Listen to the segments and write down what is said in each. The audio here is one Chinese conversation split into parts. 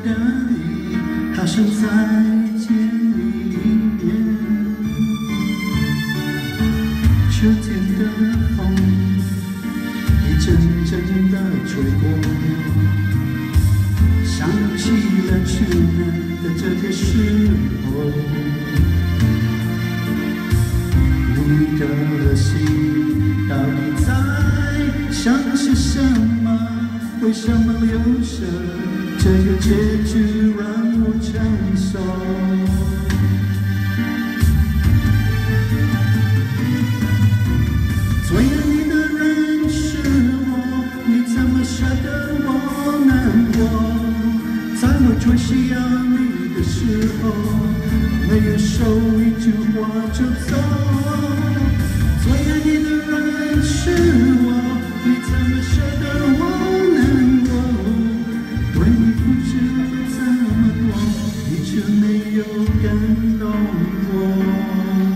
的你，好想再见你一面。秋天的风一阵阵的吹过，想起了去年的这个时候，你的心到底在想些什么？为什么留下这个结局让我承受？最爱你的人是我，你怎么舍得我难过？在我最需要你的时候，没有说一句话就走。最爱你的人是我，你怎么舍得我难过？为你付出了这么多，你却没有感动我。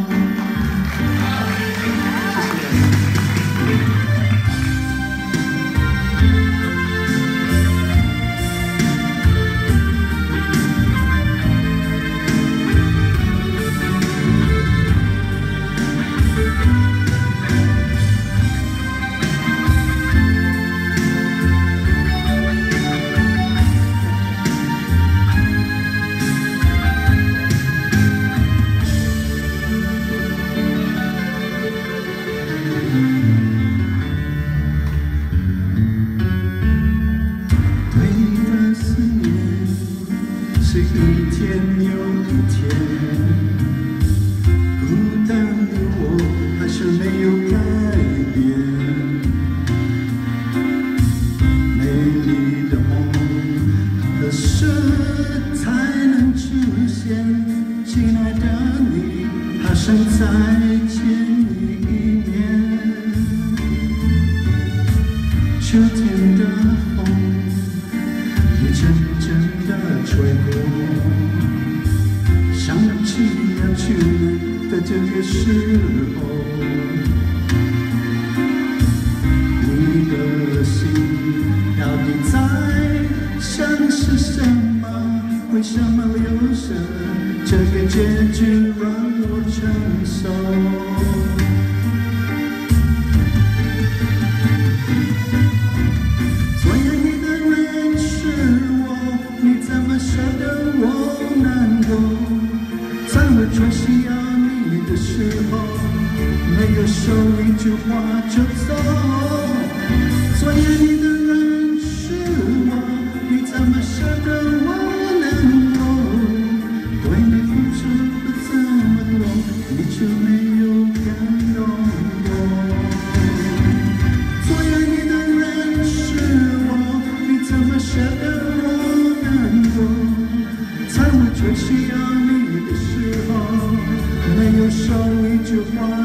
是一天又一天，孤单的我还是没有改变。美丽的梦何时才能出现？亲爱的你，好想再见你一面。秋天的风一阵阵的吹过，想起了去年的这个时候，你的心到底在想些什么？为什么留下这个结局让我承受？最需要你的时候，没有说一句话就走。最爱你的人是我，你怎么舍得我难过？为你付出了这么多，你却没有感动我。最爱你的人是我，你怎么舍得我难过？在我最需要你的时候，没有说一句话